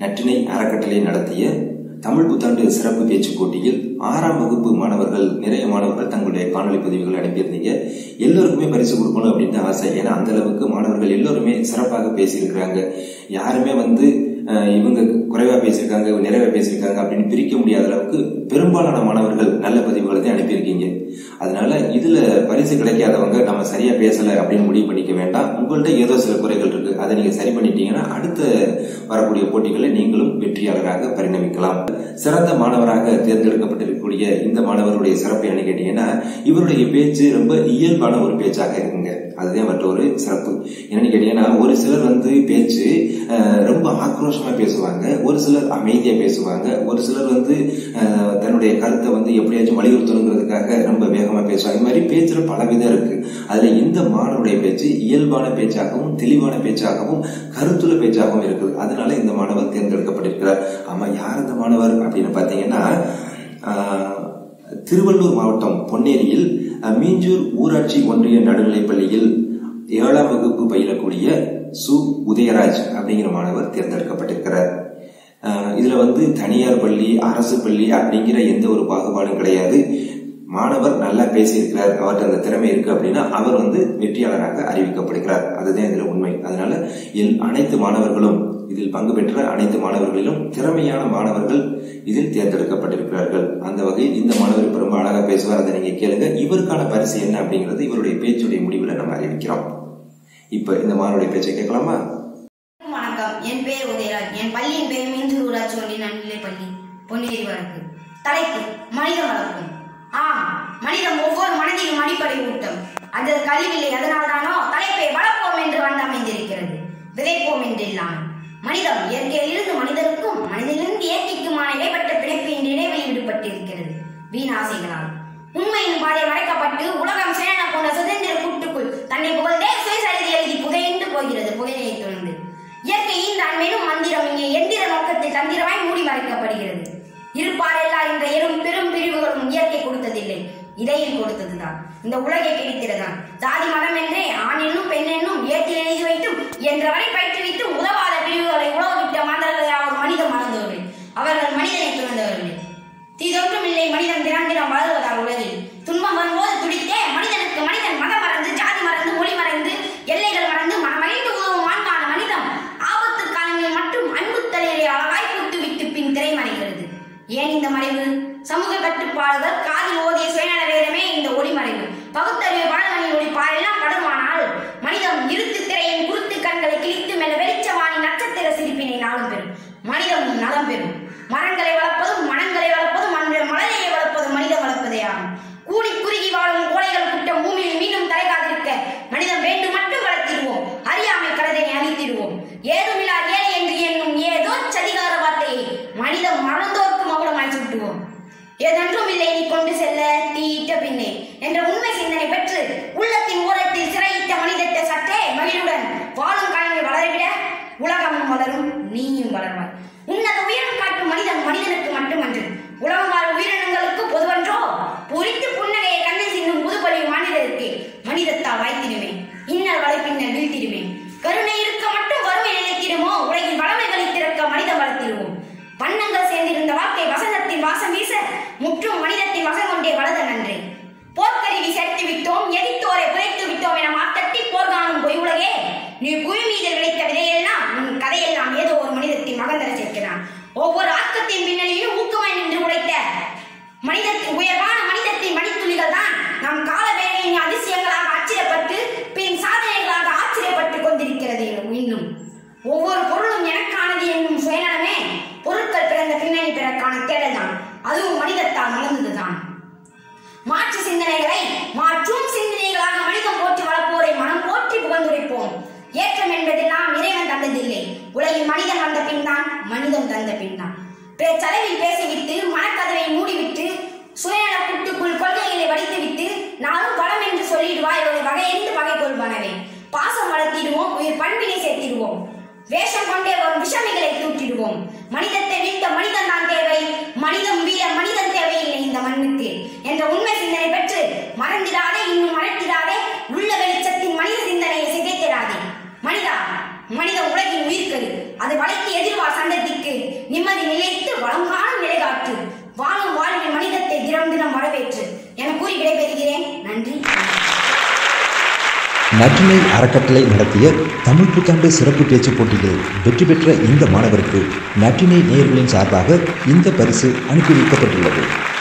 நற்றினை அறக்கட்டளை நடத்திய தமிழ் புத்தாண்டு சிறப்பு பேச்சு போட்டியில் 6ஆம் வகுப்பு மாணவர்கள் நிறைய மாணவர்கள் தங்களுடைய காணொலி பதிவுகள் அனுப்பியிருந்தீங்க. எல்லோருக்குமே பரிசு கொடுக்கணும் அப்படின்னு ஆசை. ஏன்னா அந்த அளவுக்கு மாணவர்கள் எல்லோருமே சிறப்பாக பேசியிருக்கிறாங்க. யாருமே இவங்க குறைவா பேசியிருக்காங்க நிறைவா பேசியிருக்காங்க அப்படின்னு பிரிக்க முடியாத அளவுக்கு பெரும்பாலான மாணவர்கள் நல்ல பதிவுகளை தான் அனுப்பியிருக்கீங்க. அதனால இதுல பரிசு கிடைக்காதவங்க நம்ம சரியா பேசல அப்படின்னு முடிவு பண்ணிக்க வேண்டாம். உங்கள்கிட்ட ஏதோ சில குறைகள் இருக்கு, அதை நீங்க சரி பண்ணிட்டீங்கன்னா அடுத்த வரக்கூடிய போட்டிகளை நீங்களும் வெற்றியாளராக பரிணமிக்கலாம். சிறந்த மாணவராக தேர்ந்தெடுக்கப்பட்டிருக்கக்கூடிய இந்த மாணவருடைய சிறப்பு என்ன கேட்டீங்கன்னா, இவருடைய பேச்சு ரொம்ப இயல்பான ஒரு பேச்சாக இருக்குங்க. அதுதான் மற்ற ஒரு சிறப்பு. என்னன்னு கேட்டீங்கன்னா, ஒரு சிலர் பேச்சு ரொம்ப ஆக்ரோஷமா பேசுவாங்க, ஒரு சிலர் அமைதியா பேசுவாங்க, ஒரு சிலர் தன்னுடைய கருத்தை எப்படியாச்சும் வலியுறுத்தணுங்கிறதுக்காக ரொம்ப வேகமா பேசுவாங்க. இது மாதிரி பேச்சுல பல விதம் இருக்கு. அதுல இந்த மாணவருடைய பேச்சு இயல்பான பேச்சாகவும் தெளிவான பேச்சாகவும் கருத்துள்ள பேச்சாகவும் இருக்குது. அதனால இந்த மாணவர் தேர்ந்தெடுக்கப்பட்டிருக்கிறார். ஆமா, யார் இந்த மாணவர் அப்படின்னு பாத்தீங்கன்னா, திருவள்ளூர் மாவட்டம் பொன்னேரியில் மீஞ்சூர் ஊராட்சி ஒன்றிய நடுநிலைப்பள்ளியில் 7ஆம் வகுப்பு பயிலக்கூடிய உதயராஜ் அப்படிங்கிற மாணவர் தேர்ந்தெடுக்கப்பட்டிருக்கிறார். இதுல தனியார் பள்ளி அரசு பள்ளி அப்படிங்கிற எந்த ஒரு பாகுபாடும் கிடையாது. மாணவர் நல்லா பேசியிருக்கிறார், அவர்கிட்ட அந்த திறமை இருக்கு அப்படின்னா அவர் வெற்றியாளராக அறிவிக்கப்படுகிறார். அதுதான் இதுல உண்மை. அதனால அனைத்து மாணவர்களும் இதில் பங்கு பெற்ற அனைத்து மாணவர்களிலும் திறமையான மாணவர்கள் இதில் தேர்ந்தெடுக்கப்பட்டிருக்கிறார்கள். அந்த வகையில் இந்த மாணவர் இப்ப ரொம்ப அழகா பேசுவார், அதை நீங்க கேளுங்க. இவருக்கான பரிசு என்ன அப்படிங்கிறது இவருடைய பேச்சுடைய முடிவுல நம்ம அறிவிக்கிறோம். இப்ப இந்த மாணவருடைய பேச்சை கேட்கலாமா? வணக்கம், என் பேர் உதயராஜ். என் பள்ளியின் பேர் மீஞ்சூர் ஊராட்சி ஒன்றிய நடுநிலைப்பள்ளி பொன்னேரி வழக்கு. தலைப்பு மனித வளர்ப்பு. ஆம், மனிதம் ஒவ்வொரு மனதிலும் அடிப்படை ஊட்டம். அது கழிவில்லை, அதனால்தானோ தலைப்பை வளர்ப்போம் என்று அமைந்திருக்கிறது, விதைப்போம் என்று இல்லாமல். மனிதம் இயற்கையிலிருந்து மனிதனுக்கும் மனிதனிலிருந்து இயற்கைக்குமான இடைப்பட்ட பிணைப்பு என்ற இடைவெளி விடுபட்டிருக்கிறது வீணாசைகளால். உண்மையின் பாதை மறைக்கப்பட்டு உலகம் சேன போன்ற சுதந்திர கூட்டுக்குள் தன்னை புகழ்ந்தே சுயசரிதை எழுதி புதைந்து போகிறது. புகையை தொடர்ந்து இயற்கையின் தான் மேலும் மந்திரம் இங்கே எந்திர நோக்கத்தில் தந்திரமாய் மூடி மறைக்கப்படுகிறது. இருப்பாரெல்லா என்ற பெரும் பிரிவுகளும் இயற்கை கொடுத்ததில்லை, இடையில் கொடுத்ததுதான். இந்த உலகை கிடைத்திருந்தான் ஜாதி மதம் என்றே ஆண் என்னும் பெண் என்னும் ஏற்றில் எழுதி வைத்தும் என்றவரை பயிற்றுவித்தும் உதவாத பிரிவுகளை உழவிட்ட மாந்தர்கள் அவர் மனிதம் மறந்தவர்கள். அவர்கள் மனிதனை துறந்தவர்கள். தீதொன்றும் இல்லை, மனிதன் தினம் வளருவதால் உலகில் துன்பம் வரும்போது துடித்தே மனிதனுக்கு மனிதன் மதம் மறந்து ஜாதி மறந்து மொழி மறந்து எல்லைகள் மறந்து மனமறிந்து உதவும் மாண்பான மனிதம் ஆபத்து காலங்களில் மட்டும் அன்பு தலையை அழகாய் கூட்டு விட்டு பின் திரைமறைகிறது. ஏன் இந்த மறைவு? சமூக கட்டுப்பாடுகள் காதில் ஓதிய சுயநல வேதமே இந்த ஒளிமறைவு. பகுத்தறிவு பலமணியின் ஒளி பாரெல்லாம் படுமானால் மனிதம் இருத்து திரையின் குருத்து கண்களை கிழித்து மெல்ல வெளிச்சவாணி நட்சத்திர சிரிப்பினை நாளும் பெறும். மனிதம் நலம் பெறும். மரங்களை வளர்ப்பதும் மனங்களை வளர்ப்பதும் அன்று மலரையை வளர்ப்பதும் மனிதம் வளர்ப்பதே ஆகும். கூடி குறுகி வாழும் கோழைகள் குற்றம் பூமியில் மீண்டும் தலைகாதிருக்க மனிதம் வேண்டும் மட்டும் வளர்த்திடுவோம். அறியாமை கடனை அழித்திடுவோம். ஏதுமில்லா ஏழை என்று என்னும் ஏதோ சதிகார வார்த்தையை மனிதம் மறந்தோர்க்கு மகுடமாய் சுட்டுவோம். ஏதென்றும் இல்லை நீ கொண்டு செல்ல தீயிட்ட பின்னே என்ற உண்மை சிந்தனை பெற்று உள்ளத்தின் ஓரத்தில் சிறையிட்ட மனிதத்தை சற்றே மகிழுடன் வாழும் காலங்கள் வளரவிட உலகமும் வளரும், நீயும் வளர்வாய். உன்னத உயரம் காட்டும் மனிதன் மனிதனுக்கு மட்டுமன்று உலகம் வாழ் உயிரினங்களுக்கு பொதுவன்றோ? புரித்து புன்னகையை கண்ணில் சின்னும் புதுப்பொழிவு மனிதருக்கு மனிதத்தால் வாய்த்திடுமே, இன்னல் வளைப்பின்னர் வீழ்த்திடுமே. கருணை இருக்க மட்டும் வறுமை நிலைத்திடுமோ? உலகில் வளமைகளை திறக்க மனிதம் வளர்த்திடுவோம். வண்ணங்கள் சேர்ந்திருந்த வாழ்க்கை வசந்தத்தின் வாசம் வீச முற்றும் மனிதத்தின் வசம் கொண்டே வளத நன்றே. போர்க்கருவி சேர்த்து விட்டோம், எரித்தோரை புதைத்து விட்டோம் என மாத்தட்டி போர்காணும் பொய் உலகே. நீ புவி மீது விளைத்த விதையெல்லாம் உன் கதையெல்லாம் ஏதோ ஒரு மனிதத்தின் மகந்தர சேர்க்கிறான். ஒவ்வொரு ஆக்கத்தின் பின்னணியும் ஊக்கமாய் நின்று உடைத்த மனிதத்தின் உயர்வான மனிதத்தின் மணித்துளிகள் தான் நம் கால வேலையின் அதிசயங்களாக ஆச்சரியப்பட்டு பின் சாதனைகளாக ஆச்சரியப்பட்டு கொண்டிருக்கிறது. இன்னும் ஒவ்வொரு பொருளும் எனக்கானது என்னும் சுயநலமே பொருட்கள் பிறந்த பின்னணி பிறக்கான தேடல் தான். அதுவும் மனிதத்தால் மலர்ந்ததுதான். மாற்று சிந்தனைகளை மாற்றும் சிந்தனைகளாக மனிதம் போற்றி வளர்ப்போரை மனம் போற்றி புகழ்ந்துரைப்போம். ஏற்றம் என்பதெல்லாம் இறைவன் தந்ததில்லை, உலகில் மனிதன் வந்த பின் தான் மனிதன் தந்த பின் தான். பேச்சளவில் பேசிவிட்டு மனக்கதவை மூடிவிட்டு சுயநல கூட்டுக்குள் கொள்கைகளை வடித்துவிட்டு நானும் பலம் என்று சொல்லிடுவாய் ஒரு வகையென்று பகை கொள்வனவே. பாசம் வளர்த்திடுவோம், உயிர் பண்பினை சேர்த்திடுவோம். வேஷம் கொண்டே வரும் விஷமிகளை தூக்கிடுவோம். மனிதத்தை வீழ்த்த மனிதன் தான் தேவை, மனிதம் வீழ மனிதன் தேவையில்லை இந்த மண்ணுக்கு என்ற உண்மை சிந்தனை பெற்று மறந்திடாதே, இன்னும் மறைத்திடாதே, உள்ள வெளிச்சத்தின் மனித சிந்தனையை சிதைத்திடாதே. மனிதா, மனித உலகின் உயிர்கரு, அது வளைத்து எதிர்வார் சந்ததிக்கு தினம் வரவேற்று என கூறி விடைபெறுகிறேன். நன்றி. நற்றினை அறக்கட்டளை நடத்திய தமிழ் புத்தாண்டு சிறப்பு பேச்சு போட்டியில் வெற்றி பெற்ற இந்த மாணவருக்கு நற்றினை நேயர்களின் சார்பாக இந்த பரிசு அனுப்பி வைக்கப்பட்டுள்ளது.